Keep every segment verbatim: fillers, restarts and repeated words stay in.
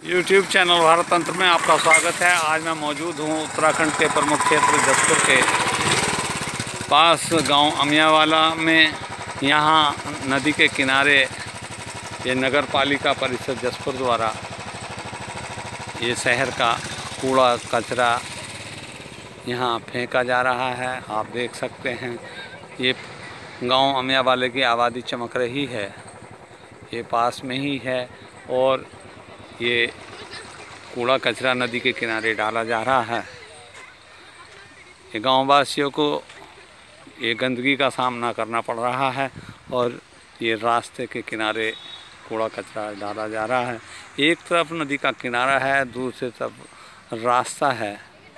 YouTube channel Bharat तंत्र में आपका स्वागत है। आज मैं मौजूद हूँ उत्तराखंड के प्रमुख क्षेत्र जसपुर के पास गांव अमियावाला में। यहाँ नदी के किनारे ये नगर पालिका परिषद जसपुर द्वारा ये शहर का कूड़ा कचरा यहाँ फेंका जा रहा है। आप देख सकते हैं ये गांव अमियावाले की आबादी चमक रही है, ये पास में ही है और ये कूड़ा कचरा नदी के किनारे डाला जा रहा है। ये गाँव वासियों को ये गंदगी का सामना करना पड़ रहा है और ये रास्ते के किनारे कूड़ा कचरा डाला जा रहा है। एक तरफ नदी का किनारा है, दूसरी तरफ रास्ता है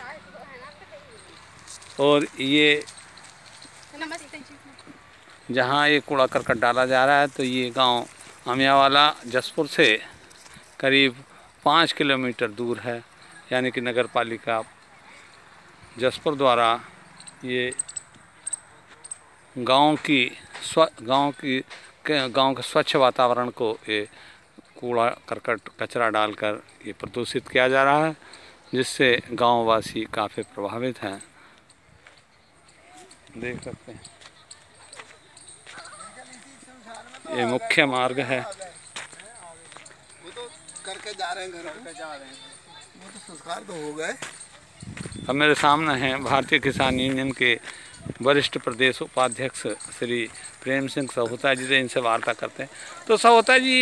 और ये जहाँ ये कूड़ा करकट डाला जा रहा है तो ये गांव अमियावाला जसपुर से करीब पाँच किलोमीटर दूर है। यानी कि नगर पालिका जसपुर द्वारा ये गांव की स्व गांव की गांव के स्वच्छ वातावरण को ये कूड़ा करकट कचरा डालकर ये प्रदूषित किया जा रहा है, जिससे गांव वासी काफ़ी प्रभावित हैं। देख सकते हैं ये मुख्य मार्ग है। करके जा रहे हैं घर पे जा रहे हैं, वो तो संस्कार तो हो गए। अब मेरे सामने हैं भारतीय किसान यूनियन के वरिष्ठ प्रदेश उपाध्यक्ष श्री प्रेम सिंह सहोता जी से इनसे वार्ता करते हैं। तो सहोता जी,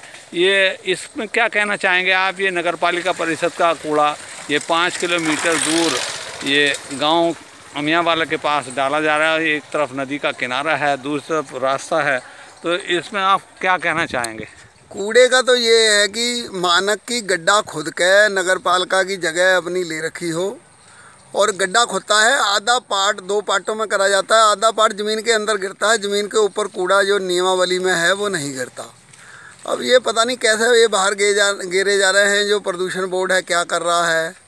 ये इसमें क्या कहना चाहेंगे आप? ये नगर पालिका परिषद का कूड़ा ये पाँच किलोमीटर दूर ये गांव अमियावाला के पास डाला जा रहा है। एक तरफ नदी का किनारा है, दूसरी तरफ रास्ता है, तो इसमें आप क्या कहना चाहेंगे? कूड़े का तो ये है कि मानक की गड्ढा खुद के नगर पालिका की जगह अपनी ले रखी हो और गड्ढा खुदता है। आधा पार्ट दो पार्टों में करा जाता है, आधा पार्ट ज़मीन के अंदर गिरता है, ज़मीन के ऊपर कूड़ा जो नियमावली में है वो नहीं गिरता। अब ये पता नहीं कैसे ये बाहर गे जा गिरे जा रहे हैं। जो प्रदूषण बोर्ड है क्या कर रहा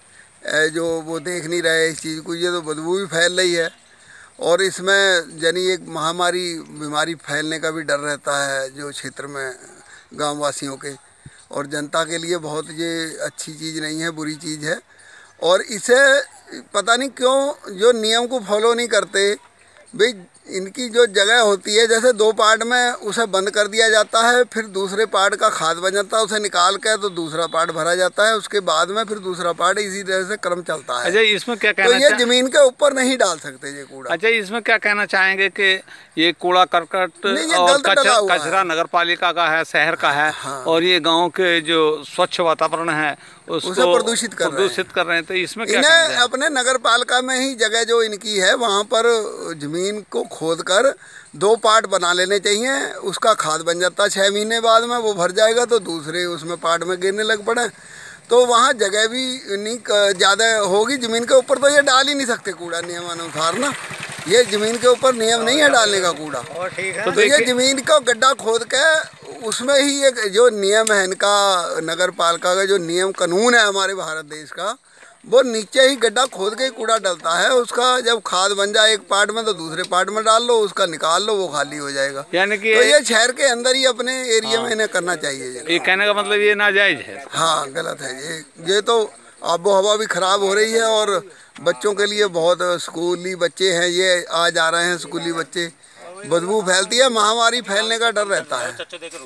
है, जो वो देख नहीं रहे इस चीज़ को। ये तो बदबू भी फैल रही है और इसमें यानी एक महामारी बीमारी फैलने का भी डर रहता है जो क्षेत्र में गाँव वासियों के और जनता के लिए बहुत ये अच्छी चीज़ नहीं है, बुरी चीज़ है। और इसे पता नहीं क्यों जो नियम को फॉलो नहीं करते। भाई इनकी जो जगह होती है, जैसे दो पार्ट में उसे बंद कर दिया जाता है, फिर दूसरे पार्ट का खाद बन जाता है, उसे निकाल के तो दूसरा पार्ट भरा जाता है, उसके बाद में फिर दूसरा पार्ट, इसी तरह से क्रम चलता है। अच्छा, इसमें क्या कहना? तो ये जमीन के ऊपर नहीं डाल सकते ये कूड़ा। अच्छा, इसमें क्या कहना चाहेंगे कि ये कूड़ा करकट और कचरा कचरा नगर पालिका का है, शहर का है। हाँ। और ये गाँव के जो स्वच्छ वातावरण है उसको प्रदूषित कर प्रदूषित कर रहे हैं। तो इसमें क्या इन्हें अपने नगर पालिका में ही जगह जो इनकी है वहाँ पर जमीन को खोद कर दो पार्ट बना लेने चाहिए। उसका खाद बन जाता है, छः महीने बाद में वो भर जाएगा तो दूसरे उसमें पार्ट में गिरने लग पड़े, तो वहाँ जगह भी नहीं ज़्यादा होगी। ज़मीन के ऊपर तो ये डाल ही नहीं सकते कूड़ा नियमानुसार ना, ये ज़मीन के ऊपर नियम नहीं है डालने का कूड़ा। तो, तो ये ज़मीन का गड्ढा खोद के उसमें ही एक जो नियम है इनका नगर पालिका का जो नियम कानून है हमारे भारत देश का, वो नीचे ही गड्ढा खोद के कूड़ा डलता है। उसका जब खाद बन जाए एक पार्ट में तो दूसरे पार्ट में डाल लो, उसका निकाल लो, वो खाली हो जाएगा। यानी कि तो ये शहर के अंदर ही अपने एरिया में इन्हें करना चाहिए। ये कहने का मतलब ये नाजायज है? हाँ, गलत है ये। ये तो आबो हवा भी खराब हो रही है और बच्चों के लिए बहुत, स्कूली बच्चे हैं ये आ जा रहे हैं, स्कूली बच्चे, बदबू फैलती है, महामारी फैलने का डर रहता है।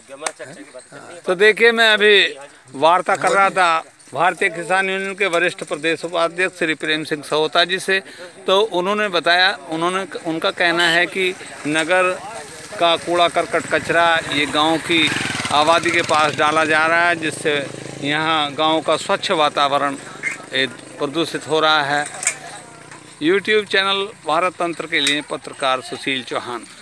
तो देखिए, मैं अभी वार्ता कर रहा था भारतीय किसान यूनियन के वरिष्ठ प्रदेश उपाध्यक्ष श्री प्रेम सिंह सहोता जी से। तो उन्होंने बताया, उन्होंने उनका कहना है कि नगर का कूड़ा करकट कचरा ये गांव की आबादी के पास डाला जा रहा है, जिससे यहाँ गांव का स्वच्छ वातावरण प्रदूषित हो रहा है। यूट्यूब चैनल भारत तंत्र के लिए पत्रकार सुशील चौहान।